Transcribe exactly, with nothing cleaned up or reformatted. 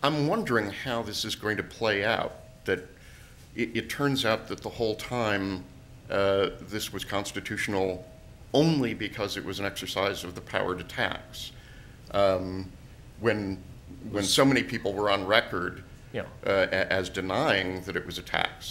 I'm wondering how this is going to play out, that it, it turns out that the whole time uh, this was constitutional only because it was an exercise of the power to tax. Um, when, when so many people were on record Yeah. uh, as denying that it was a tax.